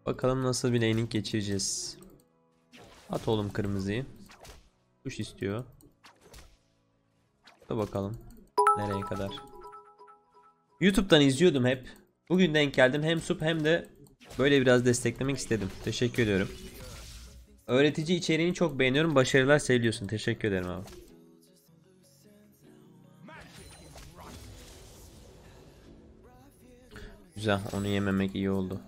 Bakalım nasıl bir laning geçireceğiz. At oğlum kırmızıyı. Kuş istiyor. Da bakalım nereye kadar. YouTube'dan izliyordum hep. Bugün denk geldim. Hem sub hem de böyle biraz desteklemek istedim. Teşekkür ediyorum. Öğretici içeriğini çok beğeniyorum. Başarılar, seviliyorsun. Teşekkür ederim abi. Güzel. Onu yememek iyi oldu.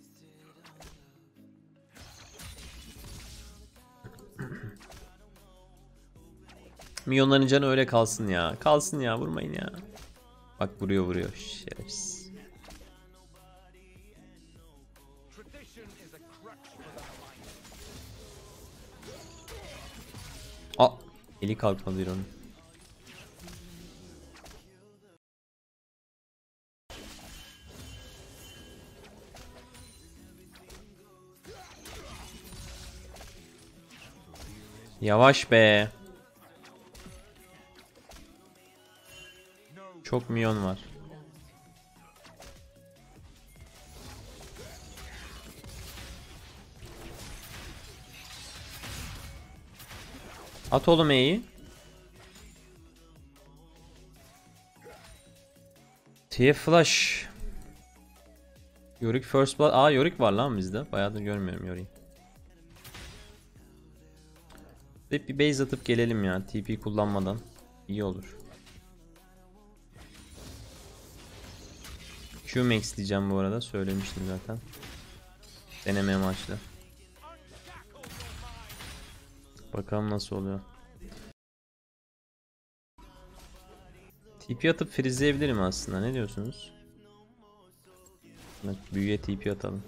Milyonların canı öyle kalsın ya. Kalsın ya, vurmayın ya. Bak vuruyor şerefsiz. Aa, eli kalkmadı bir onun. Yavaş be. Çok milyon var. At oğlum E'yi. TF Flash. Yorick First Blood. Aa, Yorick var lan bizde. Bayağıdır görmüyorum Yorick'i. Hep bir base atıp gelelim ya. TP kullanmadan. İyi olur. Q-Max diyeceğim bu arada. Söylemiştim zaten. Deneme amaçlı. Bakalım nasıl oluyor. TP atıp freezeleyebilirim aslında. Ne diyorsunuz? Büyüye TP atalım.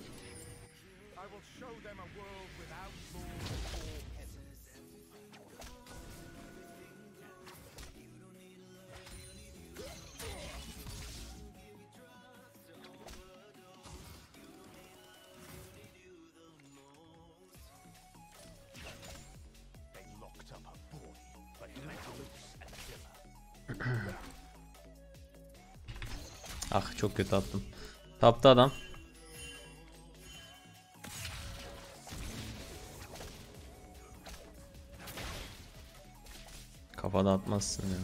Ah, çok kötü attım. Taptı adam. Kafada atmazsın ya.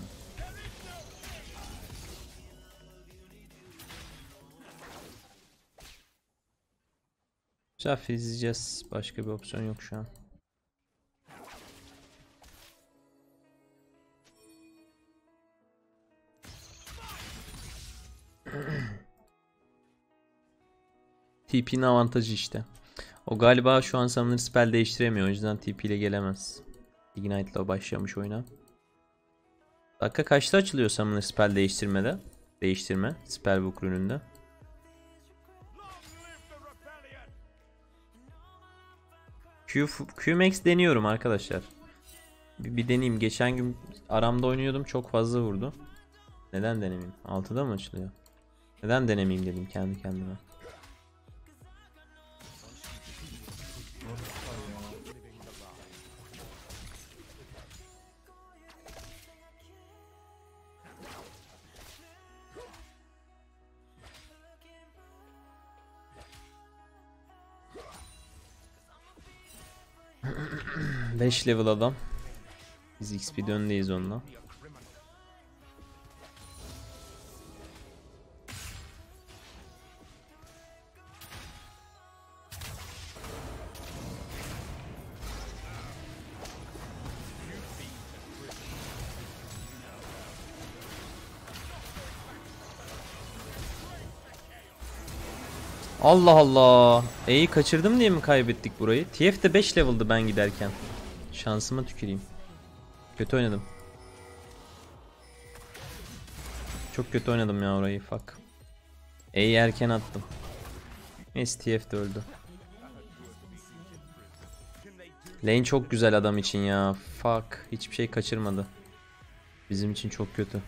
Güzel, freezleyeceğiz. Başka bir opsiyon yok şu an. TP'nin avantajı işte. O galiba şu an Summoner spell değiştiremiyor. O yüzden TP ile gelemez. Ignite ile başlamış oyuna. Dakika kaçta açılıyor Summoner spell değiştirmede? Değiştirme. Spellbook ürününde. Q-Max deniyorum arkadaşlar. Bir deneyeyim. Geçen gün aramda oynuyordum. Çok fazla vurdu. Neden denemeyeyim? 6'da mı açılıyor? Neden denemeyeyim dedim kendi kendime. Beş level adam. Biz XP'de öndeyiz onunla. Allah Allah. E'yi kaçırdım diye mi kaybettik burayı? TF de 5 level'dı ben giderken. Şansıma tüküreyim. Kötü oynadım. Çok kötü oynadım ya orayı, fuck. E'yi erken attım. Neyse, TF de öldü. Lane çok güzel adam için ya. Fuck. Hiçbir şey kaçırmadı. Bizim için çok kötü.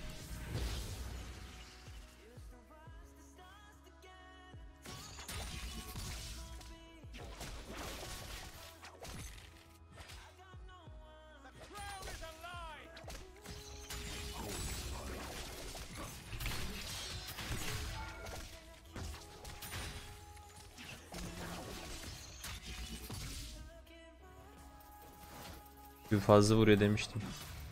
Bir fazla vuruyor demiştim.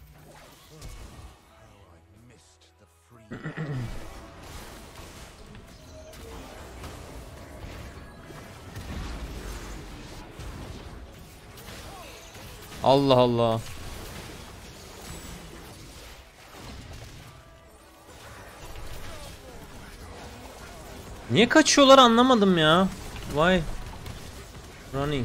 Allah Allah. Niye kaçıyorlar anlamadım ya. Why running?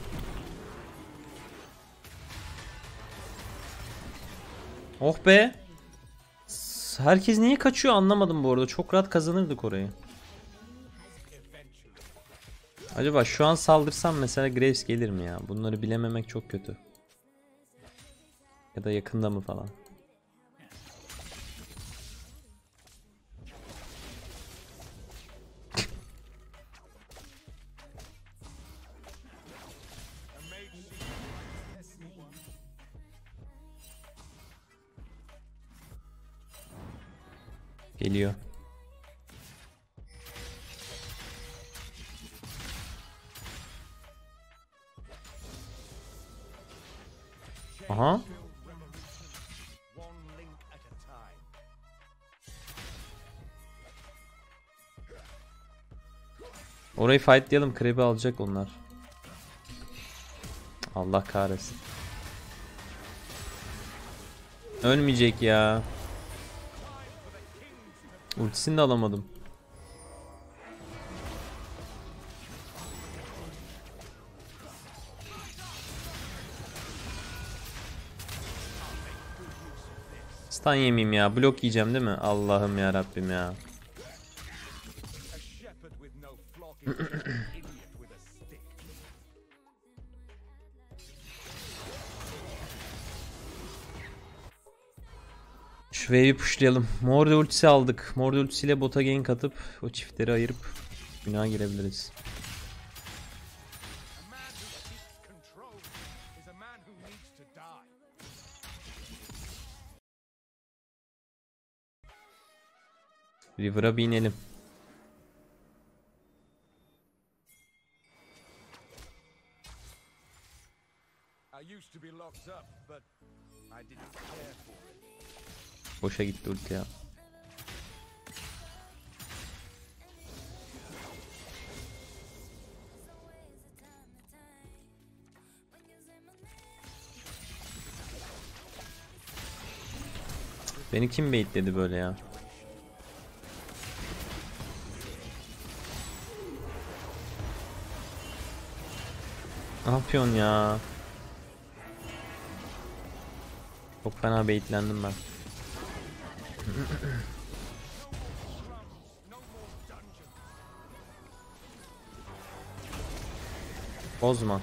Oh be. Herkes niye kaçıyor anlamadım bu arada. Çok rahat kazanırdık orayı. Acaba şu an saldırsam mesela Graves gelir mi ya? Bunları bilememek çok kötü. Ya da yakında mı falan. Geliyor. Aha. Orayı fightlayalım. Creep'i alacak onlar. Allah kahretsin. Ölmeyecek ya. Ultisini de alamadım. Stun yemeyeyim ya. Blok yiyeceğim değil mi? Allah'ım ya Rabbim ya. Şu wave'i pushlayalım. Morde ultisi aldık. Morde ultisiyle bota gank atıp o çiftleri ayırıp günaha girebiliriz. River'a bir inelim. Boşa gitti ulti ya. Beni kim baitledi böyle ya? Ne yapıyorsun ya? Çok fena baitlendim ben. Bozma.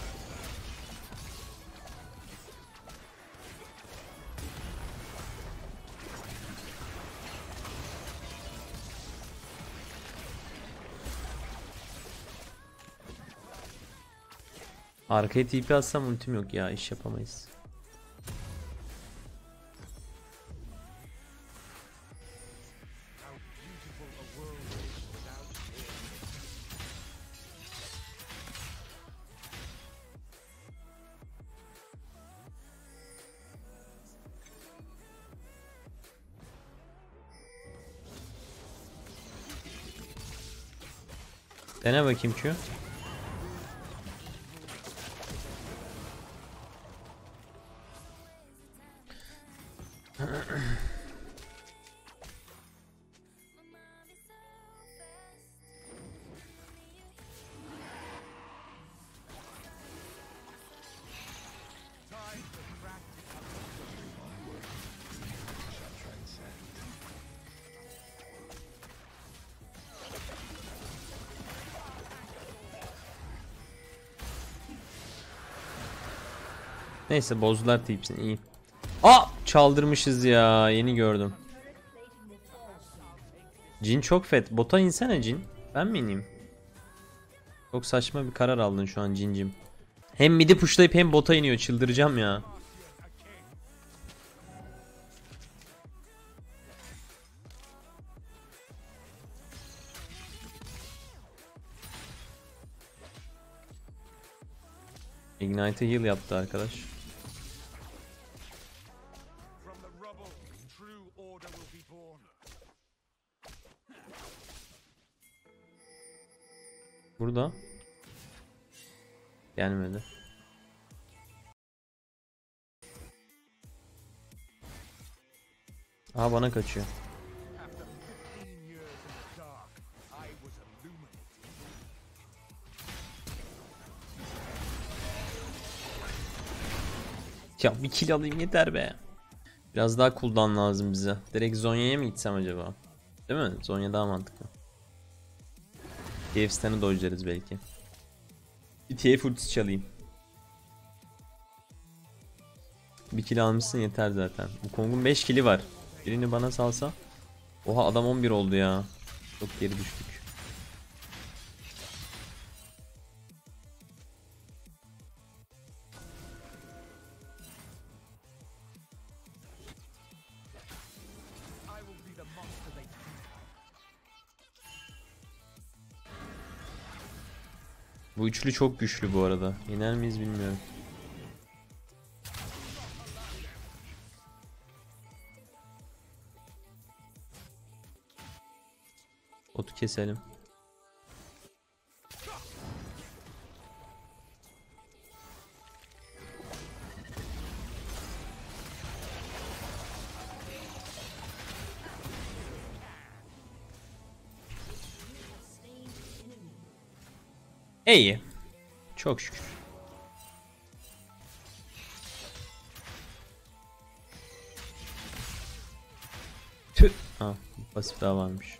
Arkaya TP atsam ultim yok ya, iş yapamayız. Dene bakayım Q. Neyse bozdular tipsini, iyi. Aa, çaldırmışız ya, yeni gördüm. Jin çok fet. Bota insene Jin. Ben mi ineyim? Çok saçma bir karar aldın şu an Jin'cim. Hem midi pushlayıp hem bota iniyor, çıldıracağım ya. Ignite'e heal yaptı arkadaş. Burada. Gelmedi. Aha bana kaçıyor. Ya bir kill alayım yeter be. Biraz daha cooldown lazım bize. Direkt Zhonya'ya mı gitsem acaba? Değil mi? Zhonya daha mantıklı. TF dojlarız belki. Bir TF ultisi çalayım. Bir kill almışsın yeter zaten. Bu Kong'un 5 kill'i var. Birini bana salsa. Oha adam 11 oldu ya. Çok geri düştük. Bu üçlü çok güçlü bu arada. Yener miyiz bilmiyorum. Botu keselim. İyi. Çok şükür. Tüh. Ha, pasif daha varmış.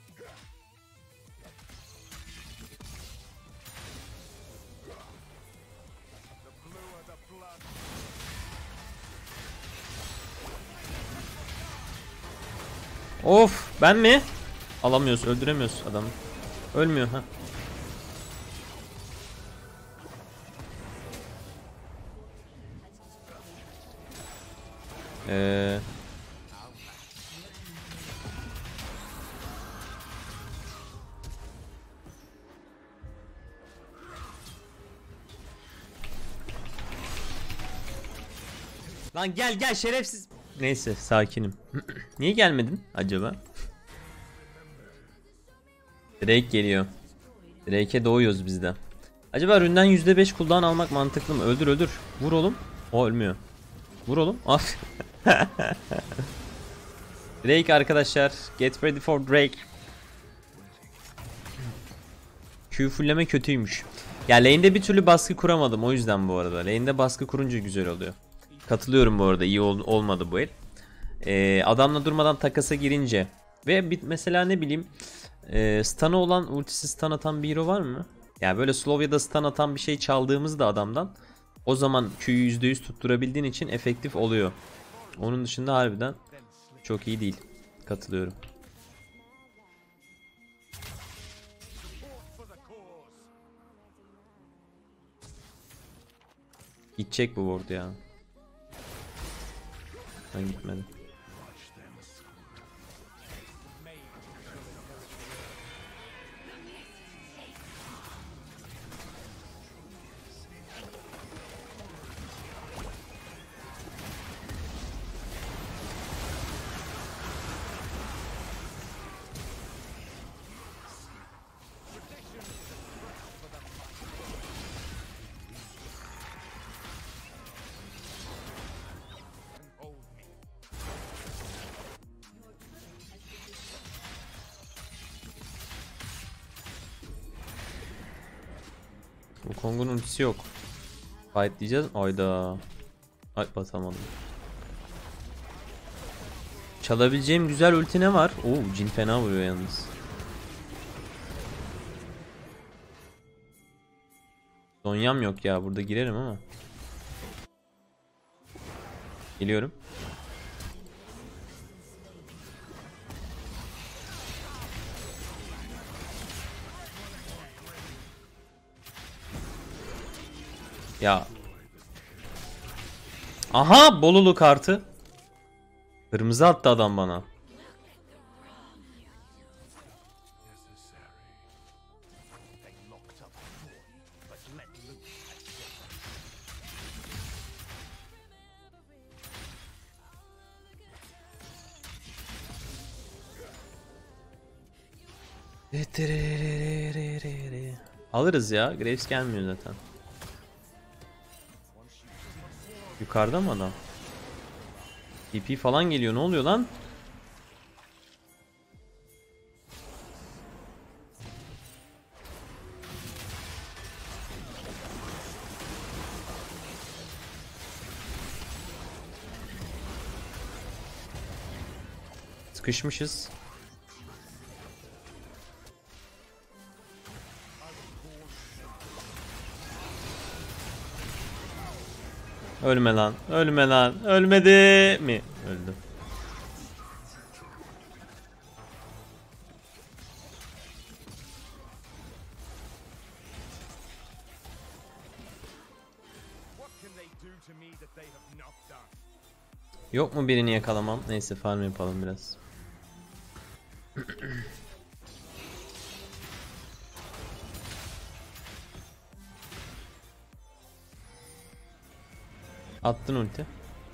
Of, ben mi? Alamıyoruz, öldüremiyoruz adamı. Ölmüyor ha. Eee Lan gel gel şerefsiz. Neyse sakinim. Niye gelmedin acaba? Drake geliyor. Drake'e doğuyoruz biz de. Acaba ründen %5 cooldown almak mantıklı mı? Öldür öldür. Vur oğlum. O ölmüyor. Vur oğlum. Af. Drake arkadaşlar. Get ready for Drake. Q fullleme kötüymüş. Ya lane'de bir türlü baskı kuramadım o yüzden bu arada. Lane'de baskı kurunca güzel oluyor. Katılıyorum bu arada, iyi olmadı bu el. Adamla durmadan takasa girince ve mesela ne bileyim stun'ı olan, ultisi stun atan bir hero var mı? Yani böyle slow ya da stun atan bir şey çaldığımızda adamdan, o zaman Q'yu %100 tutturabildiğin için efektif oluyor. Onun dışında harbiden çok iyi değil. Katılıyorum. Gidecek bu ward ya. Ben gitmedim. Bu Kong'un ultisi yok. Fight diyeceğiz. Ayda. Ay basamadım. Çalabileceğim güzel ulti ne var? Oo, Jhin fena vuruyor yalnız. Zhonya'm yok ya, burada girerim ama. Geliyorum. Ya. Aha, Bolulu kartı. Kırmızı attı adam bana. Alırız ya. Graves gelmiyor zaten. Yukarıda mı adam? TP falan geliyor. Ne oluyor lan? Sıkışmışız. Ölme lan. Ölme lan. Ölmedi mi? Öldü. Yok mu birini yakalamam? Neyse farm yapalım biraz. Attın ulti.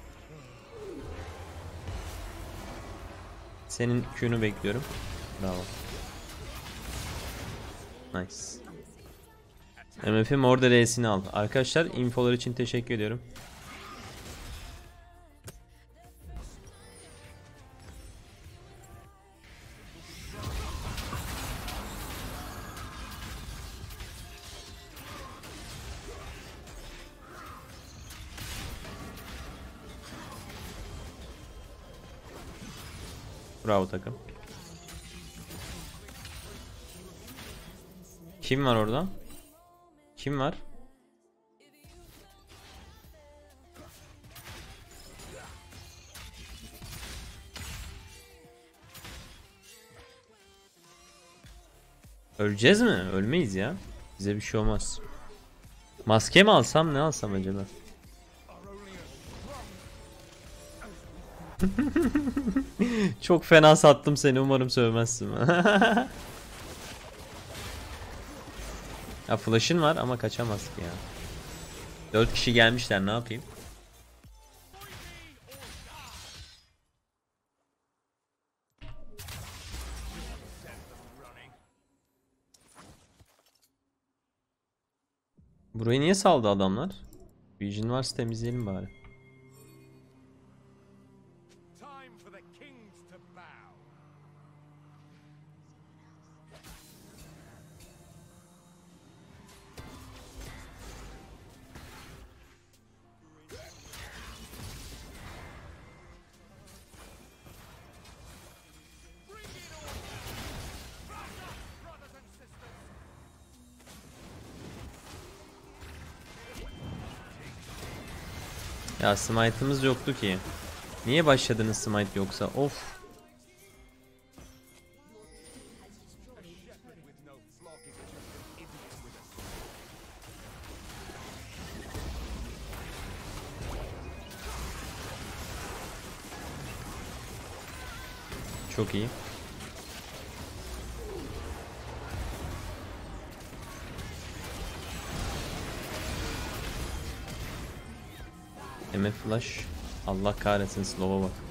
Senin Q'nu bekliyorum. Bravo. Nice. MF'im orada R'sini al. Arkadaşlar infolar için teşekkür ediyorum. Bravo takım. Kim var orada? Kim var? Öleceğiz mi? Ölmeyiz ya. Bize bir şey olmaz. Maske mi alsam, ne alsam acaba? Çok fena sattım seni, umarım sövmezsin. Ya flash'ın var ama kaçamaz ki ya. 4 kişi gelmişler, ne yapayım? Burayı niye saldı adamlar? Vision varsa temizleyelim bari. Ya smite'ımız yoktu ki. Niye başladınız smite yoksa? Of. Çok iyi. MF flash. Allah kahretsin, slow'a bak.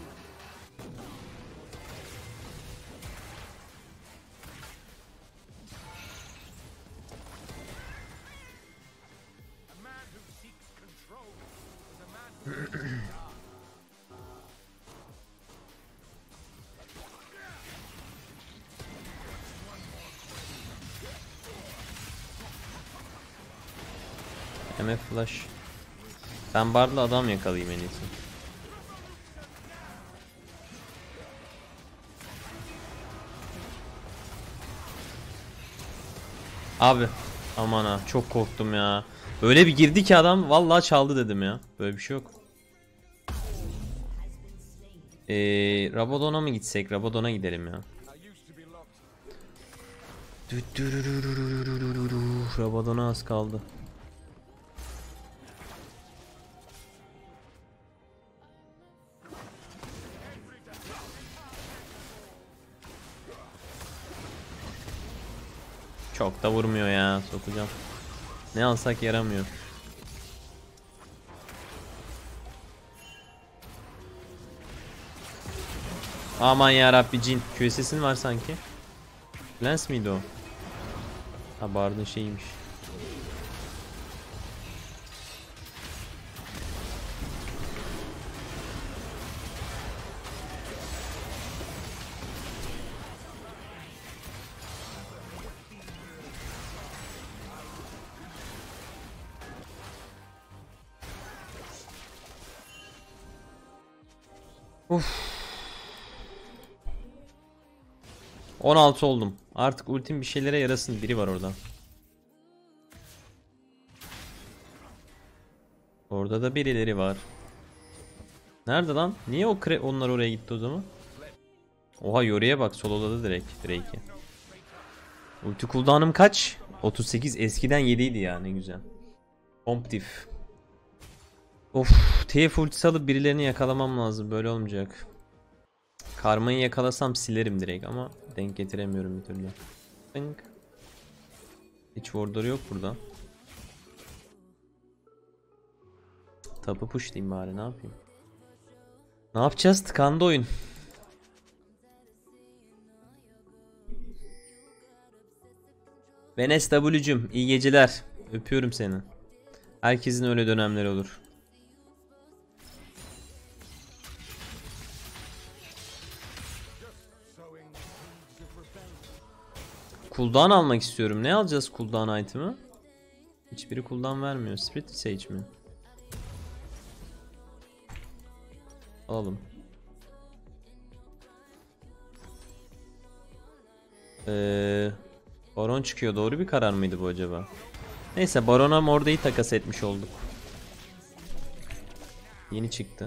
MF flash. Ben barla adam yakalayayım en iyisi. Abi aman ha, çok korktum ya. Öyle bir girdi ki adam, vallahi çaldı dedim ya. Böyle bir şey yok. Rabadon'a mı gitsek? Rabadon'a gidelim ya. Rabadon'a az kaldı. Çok da vurmuyor ya, sokacağım. Ne alsak yaramıyor. Aman ya Rabbi, cin. QSS'in var sanki. Lens miydi o? Ha, Bard'ın şeyiymiş. Uf. 16 oldum. Artık ultim bir şeylere yarasın. Biri var orada. Orada da birileri var. Nerede lan? Niye onlar oraya gitti o zaman? Oha, Yori'ye bak, sololadı direkt Drake'i. Ulti cooldown'um kaç? 38. Eskiden 7 idi ya, ne güzel. Komptif. Of, TF ultisi alıp birilerini yakalamam lazım, böyle olmayacak. Karma'yı yakalasam silerim direkt ama denk getiremiyorum bir türlü. Tınk. Hiç wardları yok burada. Tapı push diyeyim bari, ne yapayım? Ne yapacağız? Tıkandı oyun. Ben SW'cüm, iyi geceler. Öpüyorum seni. Herkesin öyle dönemleri olur. Cooldown almak istiyorum. Ne alacağız cooldown item'ı? Hiçbiri cooldown vermiyor. Spirit Sage mi? Alalım. Baron çıkıyor. Doğru bir karar mıydı bu acaba? Neyse, Baron'a Morda'yı takas etmiş olduk. Yeni çıktı.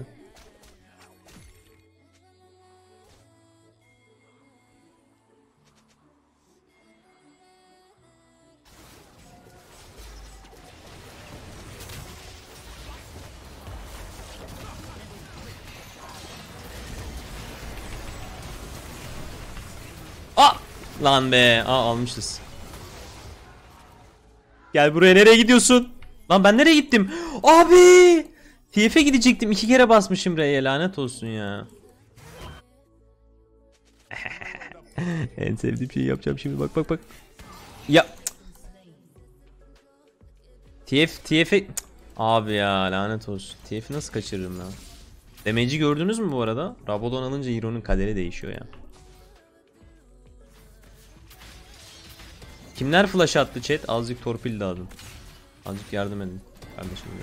Lan be. Almışız. Gel buraya, nereye gidiyorsun? Lan ben nereye gittim? Abi! TF'e gidecektim. 2 kere basmışım R'ye, lanet olsun ya. En sevdiğim şeyi yapacağım şimdi, bak bak bak. Ya. TF'e... Abi ya, lanet olsun. TF'i nasıl kaçırırım lan? Damage'i gördünüz mü bu arada? Rabadon alınca Hero'nun kaderi değişiyor ya. Kimler flash attı chat? Azıcık torpil dağıdın. Azıcık yardım edin kardeşim ya.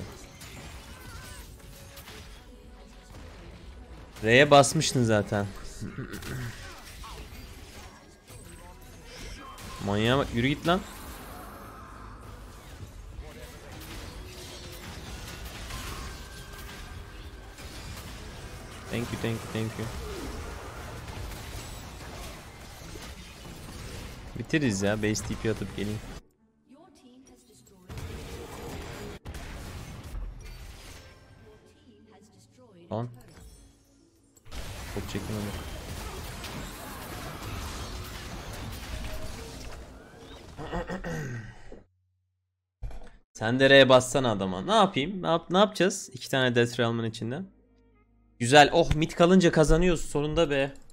R'ye basmıştın zaten. Manyağa bak, yürü git lan. Thank you, thank you, thank you. Bitiririz ya, base TP atıp geleyim. Lan. Çok çekin onu. Sen de R'ye bassana adama. Ne yapayım? Ne yapacağız? 2 tane Death Realm'ın içinde. Güzel. Oh, mid kalınca kazanıyoruz sonunda be.